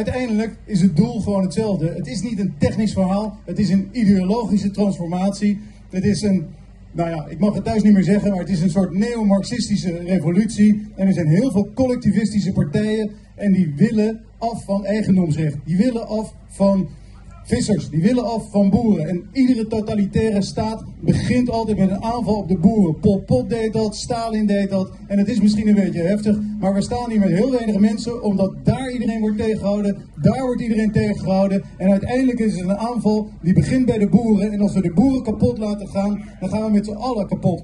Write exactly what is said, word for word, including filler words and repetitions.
uiteindelijk is het doel gewoon hetzelfde. Het is niet een technisch verhaal, het is een ideologische transformatie. Het is een, nou ja, ik mag het thuis niet meer zeggen, maar het is een soort neo-marxistische revolutie. En er zijn heel veel collectivistische partijen en die willen af van eigendomsrecht. Die willen af van vissers, die willen af van boeren. En iedere totalitaire staat begint altijd met een aanval op de boeren. Pol Pot deed dat, Stalin deed dat. En het is misschien een beetje heftig, maar we staan hier met heel weinig mensen, omdat daar iedereen wordt tegengehouden, daar wordt iedereen tegengehouden. En uiteindelijk is het een aanval die begint bij de boeren. En als we de boeren kapot laten gaan, dan gaan we met z'n allen kapot.